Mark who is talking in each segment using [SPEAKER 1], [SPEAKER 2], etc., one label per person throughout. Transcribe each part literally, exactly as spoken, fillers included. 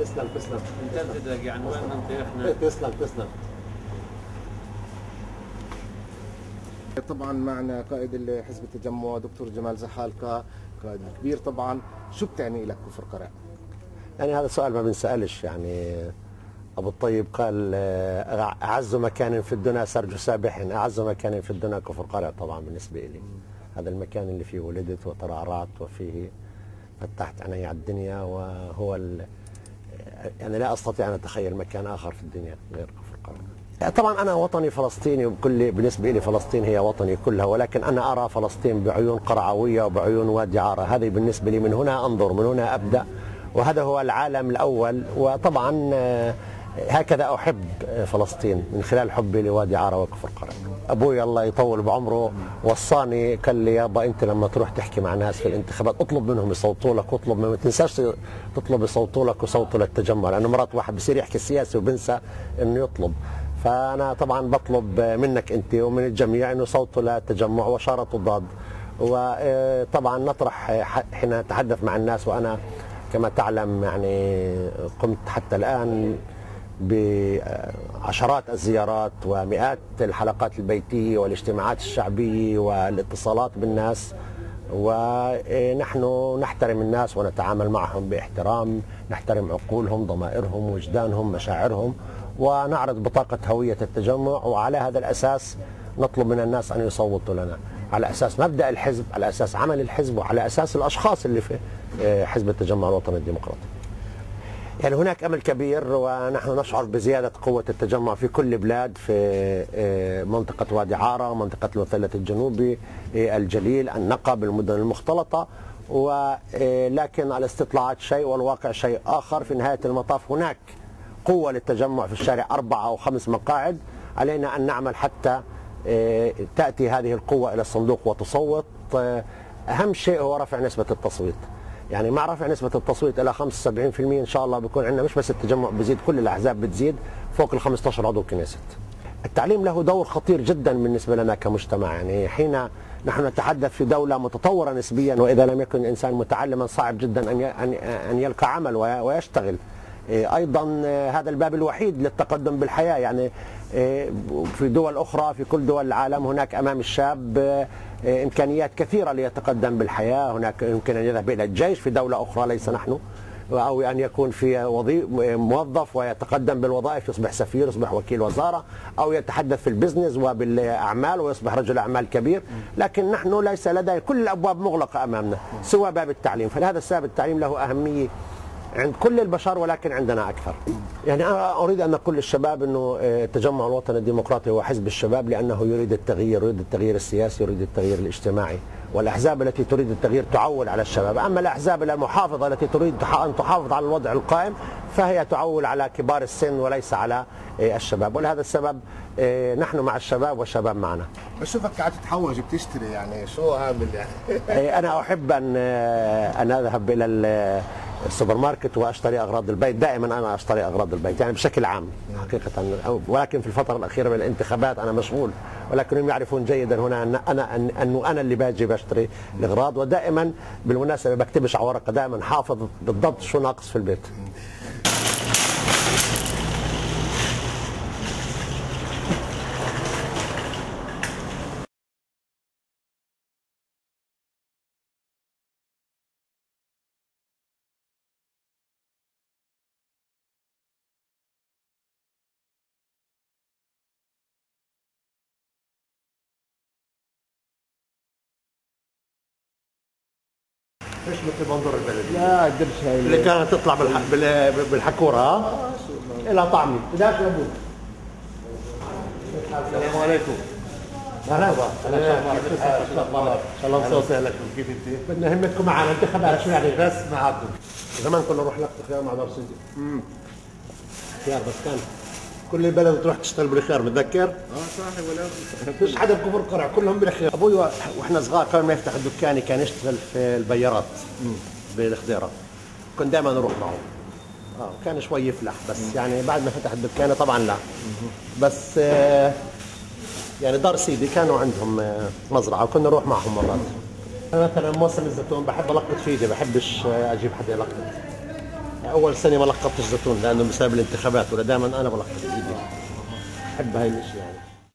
[SPEAKER 1] تسلم تسلم.
[SPEAKER 2] نجدد عنوان منطقتنا.
[SPEAKER 1] تسلم تسلم. طبعا معنا قائد حزب التجمع دكتور جمال زحالقة، قائد كبير طبعا. شو بتعني لك كفر قرع؟
[SPEAKER 3] يعني هذا سؤال ما بنسألش. يعني أبو الطيب قال أعز مكان في الدنيا سرج سابح، أعز مكان في الدنيا كفر قرع. طبعا بالنسبة لي هذا المكان اللي فيه ولدت وترعرعت وفيه فتحت عيني على الدنيا، وهو يعني لا أستطيع أن أتخيل مكان آخر في الدنيا غير كفر قرع. طبعا أنا وطني فلسطيني، وبكل بالنسبة لي فلسطين هي وطني كلها، ولكن أنا أرى فلسطين بعيون قرعوية وبعيون وادي عارة. هذه بالنسبة لي من هنا أنظر، من هنا أبدأ، وهذا هو العالم الأول. وطبعا هكذا أحب فلسطين من خلال حبي لوادي عارة وكفر قرع. أبوي الله يطول بعمره وصاني، قال لي يابا أنت لما تروح تحكي مع ناس في الانتخابات اطلب منهم يصوتوا لك، واطلب ما تنساش تطلب يصوتوا لك وصوتوا للتجمع، لأنه مرات واحد بصير يحكي سياسي وبنسى إنه يطلب. فأنا طبعا بطلب منك أنت ومن الجميع إنه صوتوا للتجمع وشارطوا ضاد. وطبعا نطرح حين نتحدث مع الناس، وأنا كما تعلم يعني قمت حتى الآن بعشرات الزيارات ومئات الحلقات البيتية والاجتماعات الشعبية والاتصالات بالناس، ونحن نحترم الناس ونتعامل معهم باحترام، نحترم عقولهم، ضمائرهم، وجدانهم، مشاعرهم، ونعرض بطاقة هوية التجمع، وعلى هذا الأساس نطلب من الناس أن يصوتوا لنا، على أساس مبدأ الحزب، على أساس عمل الحزب، وعلى أساس الأشخاص اللي في حزب التجمع الوطني الديمقراطي. يعني هناك أمل كبير، ونحن نشعر بزيادة قوة التجمع في كل بلاد، في منطقة وادي عارة، منطقة المثلث الجنوبي، الجليل، النقب، المدن المختلطة. ولكن الاستطلاعات شيء والواقع شيء آخر. في نهاية المطاف هناك قوة للتجمع في الشارع، أربعة أو خمس مقاعد. علينا أن نعمل حتى تأتي هذه القوة إلى الصندوق وتصوت. أهم شيء هو رفع نسبة التصويت. يعني مع رفع نسبة التصويت إلى خمسة وسبعين بالمئة إن شاء الله بيكون عندنا مش بس التجمع بيزيد، كل الأحزاب بتزيد فوق ال خمسة عشر عضو كنيست. التعليم له دور خطير جدا بالنسبة لنا كمجتمع. يعني حين نحن نتحدث في دولة متطورة نسبيا، وإذا لم يكن الإنسان متعلما صعب جدا أن أن يلقى عمل ويشتغل. أيضا هذا الباب الوحيد للتقدم بالحياة. يعني في دول أخرى، في كل دول العالم، هناك أمام الشاب إمكانيات كثيرة ليتقدم بالحياة. هناك يمكن أن يذهب إلى الجيش في دولة أخرى ليس نحن، أو أن يكون في وظيف موظف ويتقدم بالوظائف، يصبح سفير، يصبح وكيل وزارة، أو يتحدث في البزنس وبالأعمال ويصبح رجل أعمال كبير. لكن نحن ليس لدينا، كل الأبواب مغلقة أمامنا سوى باب التعليم. فلهذا السبب التعليم له أهمية عند كل البشر، ولكن عندنا أكثر. يعني أنا أريد أن أقول للشباب أنه التجمع الوطني الديمقراطي هو حزب الشباب، لأنه يريد التغيير، يريد التغيير السياسي، يريد التغيير الاجتماعي. والأحزاب التي تريد التغيير تعول على الشباب. أما الأحزاب المحافظة التي تريد أن تحافظ على الوضع القائم فهي تعول على كبار السن وليس على الشباب. ولهذا السبب نحن مع الشباب والشباب معنا.
[SPEAKER 1] بشوفك قاعد تتحوج بتشتري، يعني شو عامل يعني؟
[SPEAKER 3] أنا أحب أن أن أذهب إلى السوبر ماركت واشتري اغراض البيت. دائما انا اشتري اغراض البيت يعني بشكل عام حقيقه، ولكن في الفتره الاخيره من الانتخابات انا مشغول، ولكنهم يعرفون جيدا هنا ان انا انه انا اللي باجي بشتري الاغراض. ودائما بالمناسبه بكتبش على ورقه، دائما حافظ بالضبط شو ناقص في البيت. ايش مثل منظور البلد؟
[SPEAKER 1] لا قدرش هاي
[SPEAKER 3] اللي كانت تطلع بالح... بالحكوره ها؟ لها طعمي. بداش يا ابوي.
[SPEAKER 2] السلام عليكم.
[SPEAKER 3] اهلا وسهلا. ان شاء الله نصوصي لكم. كيف انت؟ بدنا همتكم معنا انتخابات. شو يعني؟
[SPEAKER 2] بس معكم.
[SPEAKER 3] زمان كنا نروح نقطع خيار مع دار سيدي.
[SPEAKER 2] امم
[SPEAKER 3] خيار بس كان كل البلد تروح تشتغل بالخيار، متذكر؟
[SPEAKER 2] اه صاحي ولا
[SPEAKER 3] مش حدا بكفر قرع، كلهم بالخيار. ابوي واحنا صغار قبل ما يفتح الدكان كان يشتغل في البيارات بالخضيره، كنت دائما نروح معه. اه كان شوي يفلح، بس يعني بعد ما فتح الدكان طبعا لا. بس آه يعني دار سيدي كانوا عندهم آه مزرعه وكنا نروح معهم مرات. انا مثلا موسم الزيتون بحب القط في ايدي، بحبش آه اجيب حدا يلقط. اول سنه ما لقطتش زيتون لانه بسبب الانتخابات، ولا دائما انا بلقط بايدي. بحب هاي الاشياء يعني.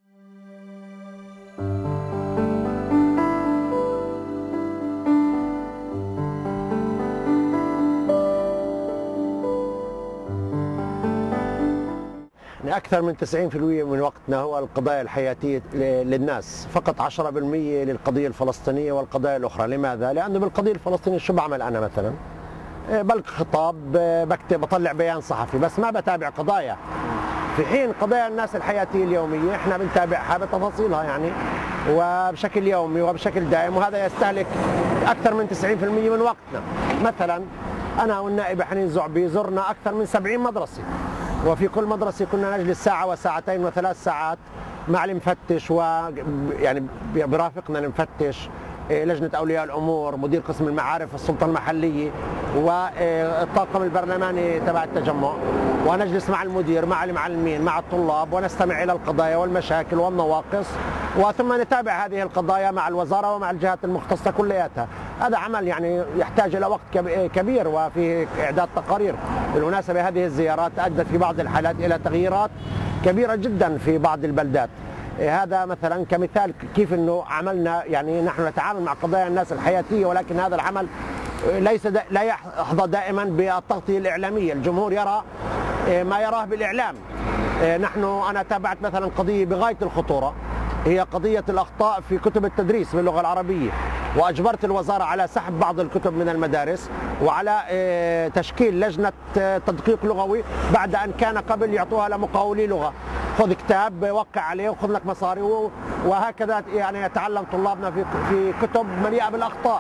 [SPEAKER 3] أكثر من تسعين بالمئة من وقتنا هو القضايا الحياتية للناس، فقط عشرة بالمئة للقضية الفلسطينية والقضايا الأخرى. لماذا؟ لأنه بالقضية الفلسطينية شو بعمل أنا مثلا؟ بلقي خطاب، بكتب، بطلع بيان صحفي، بس ما بتابع قضايا. في حين قضايا الناس الحياتية اليومية احنا بنتابعها بتفاصيلها يعني، وبشكل يومي وبشكل دائم، وهذا يستهلك أكثر من تسعين بالمئة من وقتنا. مثلا أنا والنائبة حنين زعبي زرنا أكثر من سبعين مدرسة، وفي كل مدرسة كنا نجلس ساعة وساعتين وثلاث ساعات مع المفتش، ويعني برافقنا المفتش، لجنة أولياء الأمور، مدير قسم المعارف السلطة المحلية، والطاقم البرلماني تبع التجمع، ونجلس مع المدير، مع المعلمين، مع الطلاب، ونستمع إلى القضايا والمشاكل والنواقص، وثم نتابع هذه القضايا مع الوزارة ومع الجهات المختصة كلياتها. هذا عمل يعني يحتاج إلى وقت كبير وفي إعداد تقارير. بالمناسبة هذه الزيارات أدت في بعض الحالات إلى تغييرات كبيرة جدا في بعض البلدات. هذا مثلا كمثال كيف انه عملنا، يعني نحن نتعامل مع قضايا الناس الحياتيه، ولكن هذا العمل ليس دا لا يحظى دائما بالتغطيه الاعلاميه، الجمهور يرى ما يراه بالاعلام. نحن انا تابعت مثلا قضيه بغايه الخطوره، هي قضيه الاخطاء في كتب التدريس باللغه العربيه، واجبرت الوزاره على سحب بعض الكتب من المدارس، وعلى تشكيل لجنه تدقيق لغوي بعد ان كان قبل يعطوها لمقاولي لغه. خذ كتاب وقع عليه وخذ لك مصاري، وهكذا يعني يتعلم طلابنا في في كتب مليئه بالاخطاء.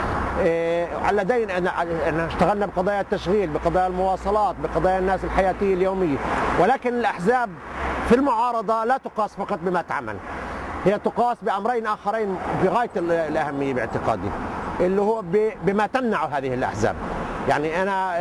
[SPEAKER 3] على دين ان اشتغلنا بقضايا التشغيل، بقضايا المواصلات، بقضايا الناس الحياتيه اليوميه، ولكن الاحزاب في المعارضه لا تقاس فقط بما تعمل، هي تقاس بامرين اخرين بغايه الاهميه باعتقادي، اللي هو بما تمنع هذه الاحزاب. يعني انا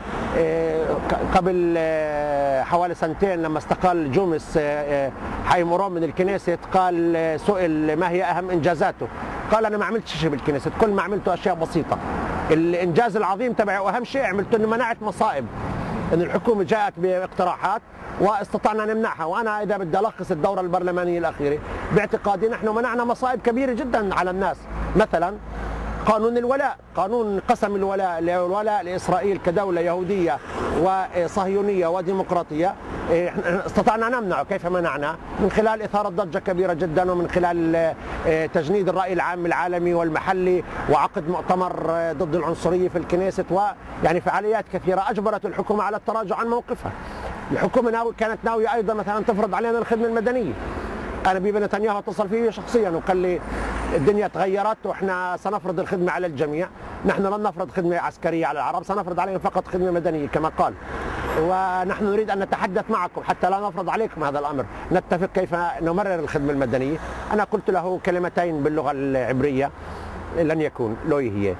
[SPEAKER 3] قبل حوالي سنتين لما استقال جومس حي مرام من الكنيست، قال سئل ما هي اهم انجازاته، قال انا ما عملتش شيء بالكنيست، كل ما عملته اشياء بسيطه. الانجاز العظيم تبعي واهم شيء عملته انه منعت مصائب، ان الحكومه جاءت باقتراحات واستطعنا نمنعها. وانا اذا بدي الخص الدوره البرلمانيه الاخيره باعتقادي نحن منعنا مصائب كبيره جدا على الناس. مثلا قانون الولاء، قانون قسم الولاء، الولاء لإسرائيل كدولة يهودية وصهيونية وديمقراطية، استطعنا نمنعه. كيف منعنا؟ من خلال إثارة ضجة كبيرة جدا، ومن خلال تجنيد الرأي العام العالمي والمحلي، وعقد مؤتمر ضد العنصرية في الكنيست، ويعني فعاليات كثيرة أجبرت الحكومة على التراجع عن موقفها. الحكومة كانت ناوية أيضا مثلا تفرض علينا الخدمة المدنية. أنا بيبي نتنياهو اتصل فيه شخصيا وقال لي الدنيا تغيرت واحنا سنفرض الخدمة على الجميع، نحن لن نفرض خدمة عسكرية على العرب، سنفرض عليهم فقط خدمة مدنية كما قال، ونحن نريد أن نتحدث معكم حتى لا نفرض عليكم هذا الأمر، نتفق كيف نمرر الخدمة المدنية. أنا قلت له كلمتين باللغة العبرية، لن يكون لوي هي،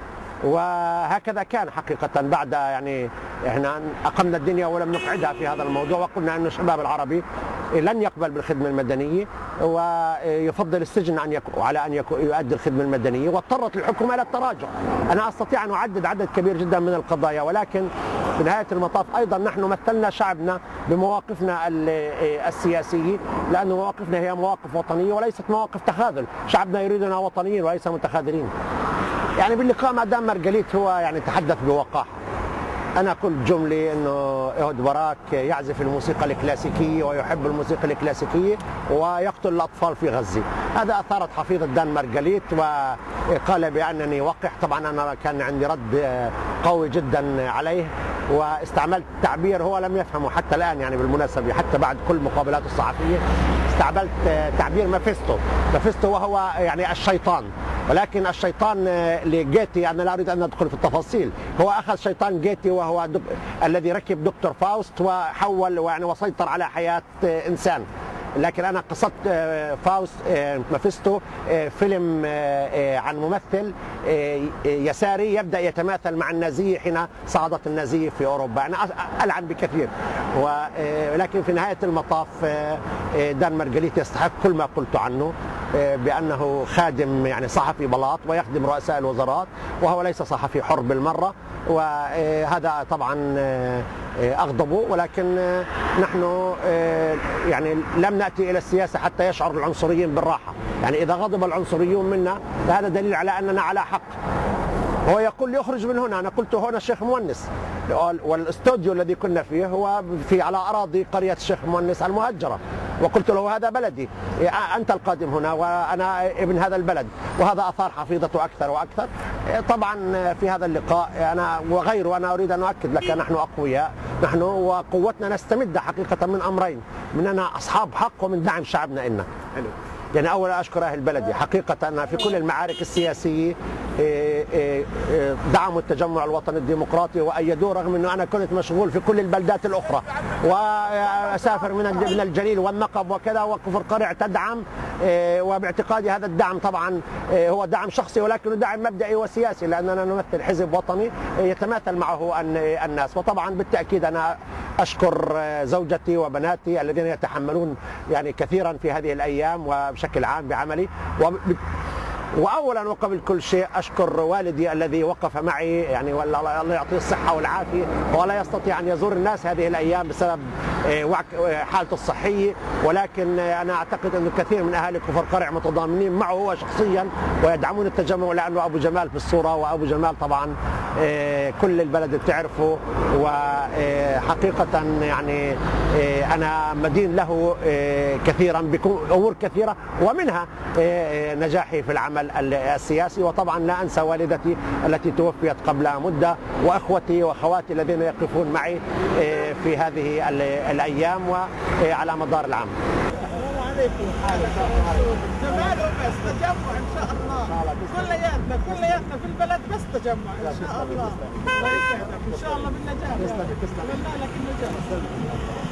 [SPEAKER 3] وهكذا كان حقيقة. بعد يعني احنا أقمنا الدنيا ولم نقعدها في هذا الموضوع، وقلنا أن الشباب العربي لن يقبل بالخدمة المدنية ويفضل السجن أن يكون على أن يكون يؤدي الخدمة المدنية، واضطرت الحكومة إلى التراجع. أنا أستطيع أن أعدد عدد كبير جدا من القضايا، ولكن في نهاية المطاف أيضا نحن مثلنا شعبنا بمواقفنا السياسية، لأن مواقفنا هي مواقف وطنية وليست مواقف تخاذل. شعبنا يريدنا وطنيين وليس متخاذلين. يعني باللقاء مع دان مارغريت هو يعني تحدث بوقاحة. أنا قلت جملة أنه إيهود باراك يعزف الموسيقى الكلاسيكية ويحب الموسيقى الكلاسيكية ويقتل الأطفال في غزة. هذا أثارت حفيظة دان مارغريت وقال بأنني وقح. طبعا أنا كان عندي رد قوي جدا عليه، واستعملت تعبير هو لم يفهمه حتى الآن، يعني بالمناسبة حتى بعد كل مقابلاته الصحفية استعملت تعبير مافيستو. مافيستو وهو يعني الشيطان، ولكن الشيطان لجيتي أنا لا أريد أن أدخل في التفاصيل. هو أخذ شيطان جيتي وهو دك... الذي ركب دكتور فاوست وحول يعني وسيطر على حياة إنسان. لكن أنا قصدت فاوست مافيستو فيلم عن ممثل يساري يبدأ يتماثل مع النازية حين صعدت النازية في أوروبا. أنا ألعن بكثير، ولكن في نهاية المطاف دان مارغريت يستحق كل ما قلت عنه. بأنه خادم يعني صحفي بلاط ويخدم رؤساء الوزارات، وهو ليس صحفي حر بالمرة، وهذا طبعا أغضبه. ولكن نحن يعني لم نأتي إلى السياسة حتى يشعر العنصريين بالراحة. يعني إذا غضب العنصريون منا فهذا دليل على أننا على حق. هو يقول لي اخرج من هنا، أنا قلت هنا الشيخ مونس، والاستوديو الذي كنا فيه هو في على أراضي قرية الشيخ مونس المهجرة، وقلت له هذا بلدي، أنت القادم هنا وأنا ابن هذا البلد، وهذا أثار حفيظته أكثر وأكثر. طبعا في هذا اللقاء أنا وغيره أنا أريد أن أؤكد لك نحن أقوياء، نحن وقوتنا نستمد حقيقة من أمرين، مننا أصحاب حق ومن دعم شعبنا إنا. يعني أولا أشكر أهل بلدي حقيقة أن في كل المعارك السياسية دعموا التجمع الوطني الديمقراطي وأيدوه، رغم أنه أنا كنت مشغول في كل البلدات الأخرى وأسافر من الجليل والنقب وكذا، وكفر قرع تدعم، وباعتقادي هذا الدعم طبعا هو دعم شخصي ولكنه دعم مبدئي وسياسي، لأننا نمثل حزب وطني يتماثل معه الناس. وطبعا بالتأكيد أنا أشكر زوجتي وبناتي الذين يتحملون يعني كثيرا في هذه الأيام وبشكل عام بعملي. وأولا وقبل كل شيء أشكر والدي الذي وقف معي، يعني والله الله يعطيه الصحة والعافية، ولا يستطيع أن يزور الناس هذه الأيام بسبب حالته الصحية، ولكن أنا أعتقد أن كثير من أهالي كفر قرع متضامنين معه هو شخصيا ويدعمون التجمع، لأنه أبو جمال في الصورة، وأبو جمال طبعا كل البلد بتعرفه، وحقيقة يعني أنا مدين له كثيرا بأمور كثيرة، ومنها نجاحي في العمل السياسي. وطبعا لا أنسى والدتي التي توفيت قبل مدة، وأخوتي وأخواتي الذين يقفون معي في هذه الأيام وعلى مدار العام.
[SPEAKER 4] السلام عليكم. جماله بس تجمع إن شاء الله، كلياتنا كلياتنا في البلد بس تجمع إن شاء الله. الله يسعدك إن شاء الله بالنجاح. أتمنى لك النجاح.